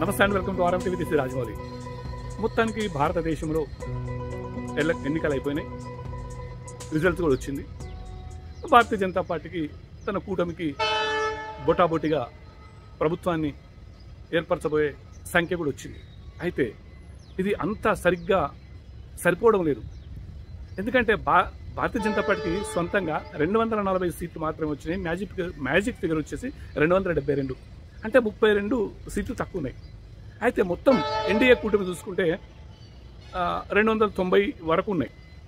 నమస్తే and welcome to RM TV. This is Rajamouli. మొత్తానికి భారతదేశంలో ఎన్నికలు అయిపోయినాయి, రిజల్ట్స్ కూడా వచ్చింది. భారతీయ జనతా పార్టీకి తన కూటమికి బొటాబొటిగా ప్రభుత్వాన్ని ఏర్పరచబోయే సంఖ్య కూడా వచ్చింది. అయితే ఇది అంత సరిగ్గా సరిపోవడం లేదు. ఎందుకంటే భారతీయ జనతా పార్టీకి సొంతంగా 240 సీట్లు మాత్రమే వచ్చినాయి. మ్యాజిక్ ఫిగర్ వచ్చేసి 272, అంటే 32 సీట్లు తక్కువ ఉన్నాయి. అయితే మొత్తం ఎన్డీఏ కూటమి చూసుకుంటే 290 వరకు ఉన్నాయి.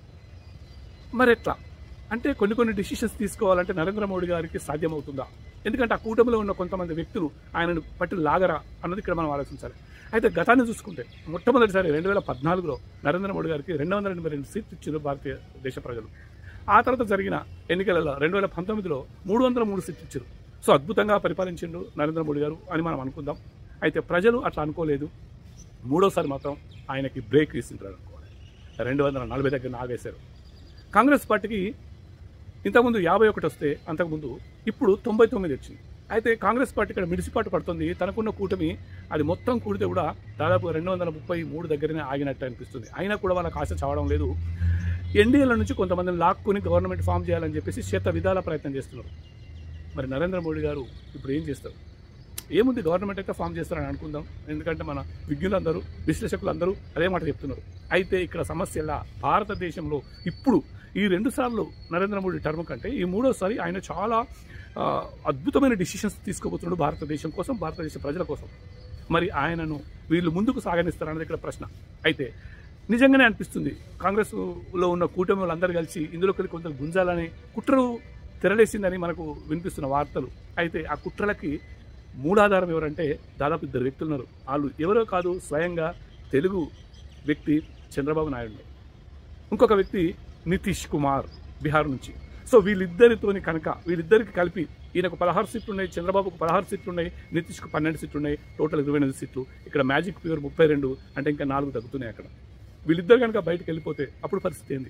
మరి ఎట్లా అంటే కొన్ని డిసిషన్స్ తీసుకోవాలంటే నరేంద్ర మోడీ గారికి సాధ్యమవుతుందా? ఎందుకంటే ఆ కూటమిలో ఉన్న కొంతమంది వ్యక్తులు ఆయనను పట్టి లాగరా అన్నది ఇక్కడ మనం ఆలోచించాలి. అయితే గతాన్ని చూసుకుంటే మొట్టమొదటిసారి 2014లో నరేంద్ర మోడీ గారికి 282 సీట్లు ఇచ్చారు భారతీయ దేశ ప్రజలు. ఆ తర్వాత జరిగిన ఎన్నికలలో 2019లో 303 సీట్లు ఇచ్చారు. సో అద్భుతంగా పరిపాలించిండు నరేంద్ర మోడీ గారు అని మనం అనుకుందాం. అయితే ప్రజలు అట్లా అనుకోలేదు. మూడోసారి మాత్రం ఆయనకి బ్రేక్ ఇస్తుంటారు అనుకోవాలి. 240 దగ్గర ఆగేశారు. కాంగ్రెస్ పార్టీకి ఇంతకుముందు 51 వస్తే అంతకుముందు ఇప్పుడు 99 వచ్చింది. అయితే కాంగ్రెస్ పార్టీ ఇక్కడ మిడిసిపాటు పడుతుంది. తనకున్న కూటమి అది మొత్తం కూడితే కూడా దాదాపు 233 దగ్గరనే ఆగినట్టు అనిపిస్తుంది. అయినా కూడా వాళ్ళకి ఆశ చావడం లేదు. ఎన్డీఏల నుంచి కొంతమందిని లాక్కుని గవర్నమెంట్ ఫామ్ చేయాలని చెప్పేసి శత విధాల ప్రయత్నం చేస్తున్నారు. మరి నరేంద్ర మోడీ గారు ఇప్పుడు ఏం చేస్తారు? ఏముంది, గవర్నమెంట్ అయితే ఫామ్ చేస్తారని అనుకుందాం. ఎందుకంటే మన విజ్ఞులందరూ, విశ్లేషకులందరూ అదే మాట చెప్తున్నారు. అయితే ఇక్కడ సమస్యలా భారతదేశంలో ఇప్పుడు ఈ 2 సార్లు నరేంద్ర మోడీ టర్మ్ కంటే ఈ 3వసారి ఆయన చాలా అద్భుతమైన డిసిషన్స్ తీసుకోబోతున్నాడు భారతదేశం కోసం, భారతదేశ ప్రజల కోసం. మరి ఆయనను వీళ్ళు ముందుకు సాగనిస్తారన్నది ఇక్కడ ప్రశ్న. అయితే నిజంగానే అనిపిస్తుంది కాంగ్రెస్లో ఉన్న కూటమి వాళ్ళందరూ కలిసి ఇందులోకి కొంత గుంజాలని కుట్రలు తెరలేసిందని మనకు వినిపిస్తున్న వార్తలు. అయితే ఆ కుట్రలకి మూలాధారం ఎవరంటే దాదాపు 2 వ్యక్తులు ఉన్నారు. వాళ్ళు ఎవరో కాదు, స్వయంగా తెలుగు వ్యక్తి చంద్రబాబు నాయుడు, ఇంకొక వ్యక్తి నితీష్ కుమార్ బీహార్ నుంచి. సో వీళ్ళిద్దరికి కలిపి ఈయనకు 16 సీట్లు ఉన్నాయి, చంద్రబాబుకు 16 సీట్లు ఉన్నాయి, నితీష్కు 12 సీట్లు ఉన్నాయి, టోటల్ 28 సీట్లు. ఇక్కడ మ్యాజిక్ ఫిగర్ 32, అంటే ఇంకా 4 తగ్గుతున్నాయి. అక్కడ వీళ్ళిద్దరు కనుక బయటకు వెళ్ళిపోతే అప్పుడు పరిస్థితి ఏంది?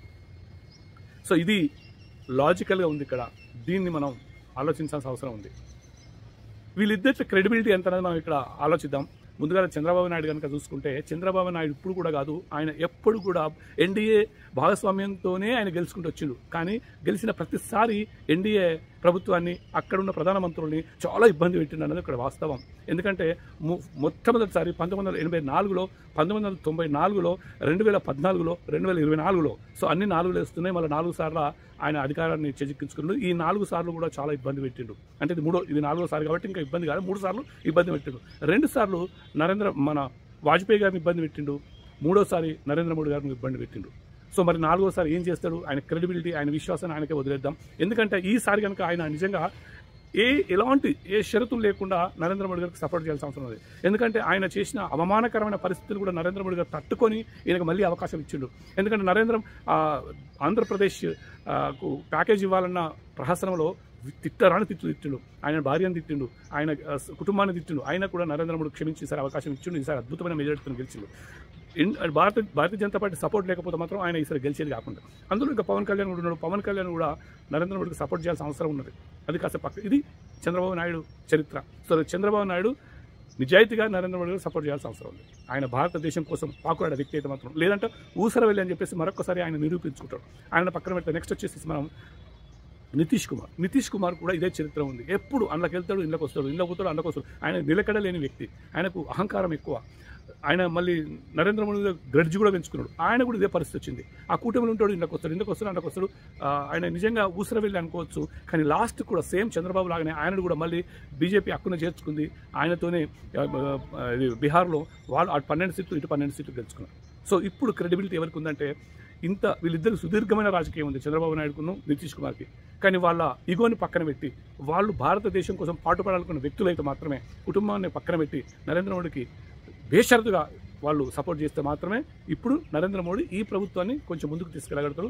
సో ఇది లాజికల్గా ఉంది. ఇక్కడ దీన్ని మనం ఆలోచించాల్సిన అవసరం ఉంది. వీళ్ళిద్దరి క్రెడిబిలిటీ ఎంత అనేది మనం ఇక్కడ ఆలోచిద్దాం. ముందుగా చంద్రబాబు నాయుడు కనుక చూసుకుంటే, చంద్రబాబు నాయుడు ఇప్పుడు కూడా కాదు, ఆయన ఎప్పుడు కూడా ఎన్డీఏ భాగస్వామ్యంతోనే ఆయన గెలుచుకుంటూ వచ్చిండు. కానీ గెలిచిన ప్రతిసారి ఎన్డీఏ ప్రభుత్వాన్ని, అక్కడున్న ప్రధానమంత్రుల్ని చాలా ఇబ్బంది పెట్టిండు అన్నది ఇక్కడ వాస్తవం. ఎందుకంటే మొట్టమొదటిసారి 1984లో, 1994లో, 2014లో, 2024లో సో అన్ని 4 వస్తున్నాయి. మళ్ళీ 4 సార్లు ఆయన అధికారాన్ని చేజిక్కించుకున్నాడు. ఈ 4 సార్లు కూడా చాలా ఇబ్బంది పెట్టిండు. అంటే ఇది 4వ సారి కాబట్టి ఇంకా ఇబ్బంది కాదు. 3 సార్లు ఇబ్బంది పెట్టిండు. 2 సార్లు మన వాజ్పేయి గారిని ఇబ్బంది పెట్టిండు. 3వసారి నరేంద్ర మోడీ గారిని ఇబ్బంది పెట్టిండు. సో మరి 4వసారి ఏం చేస్తాడు? ఆయన క్రెడిబిలిటీ, ఆయన విశ్వాసాన్ని ఆయనకే వదిలేద్దాం. ఎందుకంటే ఈసారి కనుక ఆయన నిజంగా ఎలాంటి షరతులు లేకుండా నరేంద్ర మోడీ గారికి సపోర్ట్ చేయాల్సిన అవసరం ఉంది. ఎందుకంటే ఆయన చేసిన అవమానకరమైన పరిస్థితులు కూడా నరేంద్ర మోడీ గారు తట్టుకొని ఈయనకు మళ్ళీ అవకాశం ఇచ్చిండు. ఎందుకంటే ఆంధ్రప్రదేశ్కు ప్యాకేజ్ ఇవ్వాలన్న ప్రహసనంలో తిట్టరాని తిట్టిండు. ఆయన భార్యను తిట్టిండు, ఆయన కుటుంబాన్ని తిట్టిండు. ఆయన కూడా నరేంద్ర మోడీ క్షమించి ఈసారి అవకాశం ఇచ్చిండు. ఈసారి అద్భుతమైన మెజారిటీతో గెలిచిండు. భారతీయ జనతా పార్టీ సపోర్ట్ లేకపోతే మాత్రం ఆయన ఈసారి గెలిచేది కాకుండా. అందులో ఇంకా పవన్ కళ్యాణ్ కూడా ఉన్నాడు. పవన్ కళ్యాణ్ కూడా నరేంద్ర మోడీకి సపోర్ట్ చేయాల్సిన అవసరం ఉన్నది. అది కాస్త పక్క. ఇది చంద్రబాబు నాయుడు చరిత్ర. సో చంద్రబాబు నాయుడు నిజాయితీగా నరేంద్ర మోడీ గారు సపోర్ట్ చేయాల్సిన అవసరం ఉంది. ఆయన భారతదేశం కోసం పాకులాడే వ్యక్తి అయితే మాత్రం, లేదంటే ఊసరవెల్లి అని చెప్పేసి మరొకసారి ఆయన నిరూపించుకుంటాడు. ఆయన పక్కన పెడితే నెక్స్ట్ వచ్చేసి మనం నితీష్ కుమార్ కూడా ఇదే చరిత్ర ఉంది. ఎప్పుడు అందులోకి వెళ్తాడు, ఇంట్లోకి వస్తాడు, ఇంట్లోకి పోతాడు, అందులోకి వస్తాడు. ఆయన నిలకడలేని వ్యక్తి. ఆయనకు అహంకారం ఎక్కువ. ఆయన మళ్ళీ నరేంద్ర మోడీ గ్రడ్జ్ కూడా పెంచుకున్నాడు. ఆయన కూడా ఇదే పరిస్థితి వచ్చింది. ఆ కూటమిలో ఉంటాడు, ఇంట్లోకి వస్తాడు, అందులోకి వస్తాడు. ఆయన నిజంగా ఊసరవెల్లి అనుకోవచ్చు. కానీ లాస్ట్ కూడా సేమ్ చంద్రబాబు లాగానే ఆయన కూడా మళ్ళీ బీజేపీ హక్కును చేర్చుకుంది. ఆయనతోనే బీహార్లో వాళ్ళు 12 సీట్లు, ఇటు 12 సీట్లు గెలుచుకున్నారు. సో ఇప్పుడు క్రెడిబిలిటీ ఎవరికి ఉందంటే, వీళ్ళిద్దరికి సుదీర్ఘమైన రాజకీయం ఉంది, చంద్రబాబు నాయుడుకును నితీష్ కుమార్కి. కానీ వాళ్ళ ఈగోని పక్కన పెట్టి, వాళ్ళు భారతదేశం కోసం పాటుపడాలనుకున్న వ్యక్తులైతే మాత్రమే కుటుంబాన్ని పక్కన పెట్టి నరేంద్ర మోడీకి బేషరతుగా వాళ్ళు సపోర్ట్ చేస్తే మాత్రమే ఇప్పుడు నరేంద్ర మోడీ ఈ ప్రభుత్వాన్ని కొంచెం ముందుకు తీసుకెళ్ళగలుగుతాడు.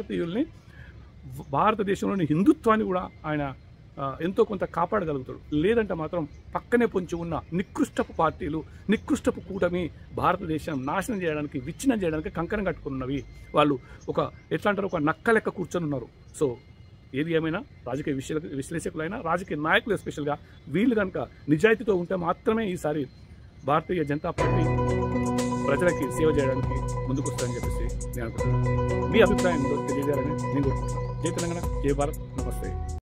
భారతదేశంలోని హిందుత్వాన్ని కూడా ఆయన ఎంతో కొంత కాపాడగలుగుతాడు. లేదంటే మాత్రం పక్కనే పొంచి ఉన్న నికృష్టపు పార్టీలు, నికృష్టపు కూటమి భారతదేశం నాశనం చేయడానికి, విచ్ఛిన్నం చేయడానికి కంకణం కట్టుకున్నవి. వాళ్ళు ఎట్లా అంటారు, ఒక నక్క లెక్క కూర్చొని ఉన్నారు. సో ఏది ఏమైనా రాజకీయ విశ్లేషకులైనా, రాజకీయ నాయకులు ఎస్పెషల్గా వీళ్ళు కనుక నిజాయితీతో ఉంటే మాత్రమే ఈసారి భారతీయ జనతా పార్టీ ప్రజలకి సేవ చేయడానికి ముందుకు వస్తుందని చెప్పేసి నేను అనుకుంటున్నాను. మీ అభిప్రాయం తెలియజేయాలని నేను కోరుకుంటున్నాను. జై తెలంగాణ, జై భారత్, నమస్తే.